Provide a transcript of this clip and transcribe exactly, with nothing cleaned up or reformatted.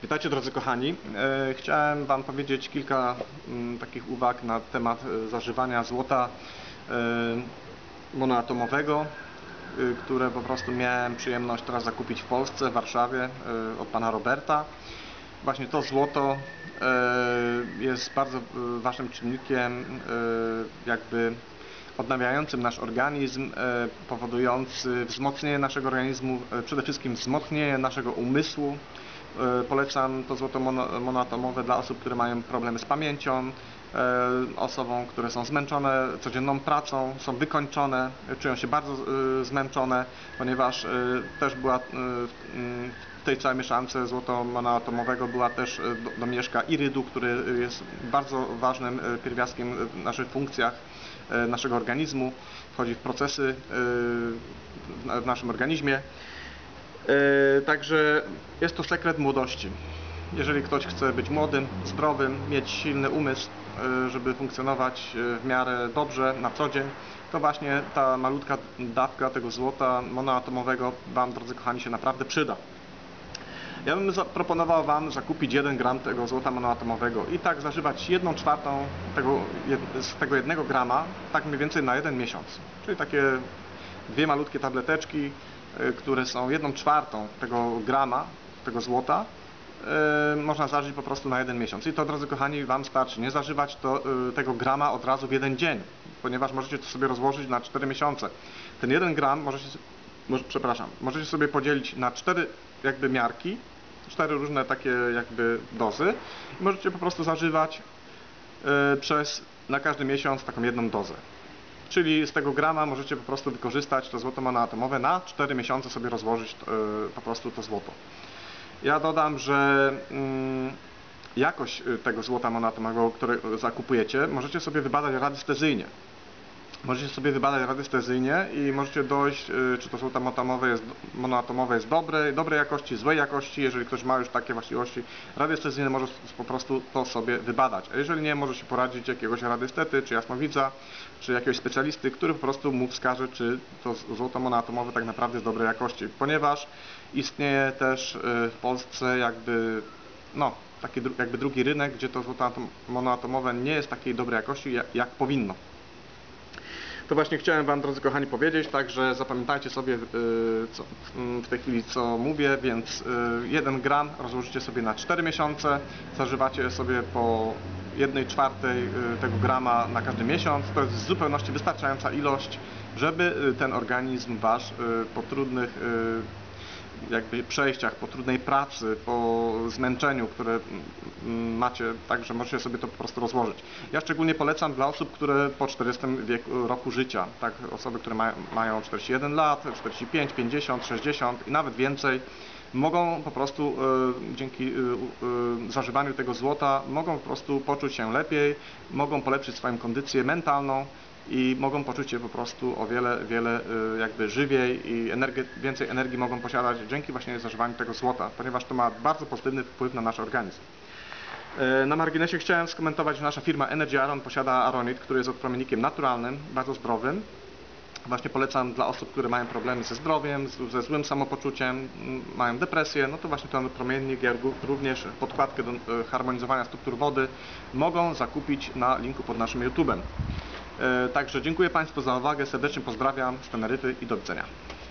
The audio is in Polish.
Witajcie drodzy kochani. E, chciałem Wam powiedzieć kilka m, takich uwag na temat e, zażywania złota e, monoatomowego, e, które po prostu miałem przyjemność teraz zakupić w Polsce, w Warszawie e, od pana Roberta. Właśnie to złoto e, jest bardzo e, ważnym czynnikiem e, jakby odnawiającym nasz organizm, e, powodujący wzmocnienie naszego organizmu, e, przede wszystkim wzmocnienie naszego umysłu. Polecam to złoto mono, monoatomowe dla osób, które mają problemy z pamięcią, e, osobom, które są zmęczone codzienną pracą, są wykończone, czują się bardzo e, zmęczone, ponieważ e, też była e, w tej całej mieszance złoto monoatomowego była też e, do, domieszka irydu, który jest bardzo ważnym e, pierwiastkiem w naszych funkcjach e, naszego organizmu, wchodzi w procesy e, w naszym organizmie. Yy, także jest to sekret młodości. Jeżeli ktoś chce być młodym, zdrowym, mieć silny umysł, yy, żeby funkcjonować yy, w miarę dobrze na co dzień, to właśnie ta malutka dawka tego złota monoatomowego Wam, drodzy kochani, się naprawdę przyda. Ja bym zaproponował Wam zakupić jeden gram tego złota monoatomowego i tak zażywać jedną czwartą tego, z tego jednego grama, tak mniej więcej na jeden miesiąc. Czyli takie dwie malutkie tableteczki, które są jedną czwartą tego grama, tego złota, yy, można zażyć po prostu na jeden miesiąc. I to, drodzy kochani, Wam starczy. Nie zażywać to, yy, tego grama od razu w jeden dzień, ponieważ możecie to sobie rozłożyć na cztery miesiące. Ten jeden gram możecie, może, przepraszam, możecie sobie podzielić na cztery jakby miarki, cztery różne takie jakby dozy i możecie po prostu zażywać yy, przez na każdy miesiąc taką jedną dozę. Czyli z tego grama możecie po prostu wykorzystać to złoto monoatomowe na cztery miesiące, sobie rozłożyć yy, po prostu to złoto. Ja dodam, że yy, jakość tego złota monoatomowego, które zakupujecie, możecie sobie wybadać radiestezyjnie. Możecie sobie wybadać radiestezyjnie i możecie dojść, yy, czy to złoto monoatomowe jest, monoatomowe jest dobre, dobrej jakości, złej jakości. Jeżeli ktoś ma już takie właściwości radiestezyjne, może po prostu to sobie wybadać. A jeżeli nie, może się poradzić jakiegoś radiestety, czy jasnowidza, czy jakiegoś specjalisty, który po prostu mu wskaże, czy to złoto monoatomowe tak naprawdę jest dobrej jakości. Ponieważ istnieje też w Polsce jakby, no, taki jakby drugi rynek, gdzie to złoto monoatomowe nie jest takiej dobrej jakości, jak, jak powinno. To właśnie chciałem Wam, drodzy kochani, powiedzieć, także zapamiętajcie sobie yy, co, w tej chwili, co mówię, więc yy, jeden gram rozłożycie sobie na cztery miesiące, zażywacie sobie po jednej czwartej yy, tego grama na każdy miesiąc. To jest w zupełności wystarczająca ilość, żeby yy, ten organizm Wasz yy, po trudnych yy, jakby przejściach, po trudnej pracy, po zmęczeniu, które macie, także możecie sobie to po prostu rozłożyć. Ja szczególnie polecam dla osób, które po czterdziestym wieku, roku życia, tak, osoby, które ma, mają czterdzieści jeden lat, czterdzieści pięć, pięćdziesiąt, sześćdziesiąt i nawet więcej, mogą po prostu y, dzięki y, y, zażywaniu tego złota, mogą po prostu poczuć się lepiej, mogą polepszyć swoją kondycję mentalną i mogą poczuć się po prostu o wiele, wiele jakby żywiej i energii, więcej energii mogą posiadać dzięki właśnie zażywaniu tego złota, ponieważ to ma bardzo pozytywny wpływ na nasz organizm. Na marginesie chciałem skomentować, że nasza firma Energy Iron posiada aronit, który jest odpromiennikiem naturalnym, bardzo zdrowym. Właśnie polecam dla osób, które mają problemy ze zdrowiem, ze złym samopoczuciem, mają depresję, no to właśnie ten promiennik, jak również podkładkę do harmonizowania struktur wody mogą zakupić na linku pod naszym YouTube'em. Także dziękuję Państwu za uwagę, serdecznie pozdrawiam z Teneryfy i do widzenia.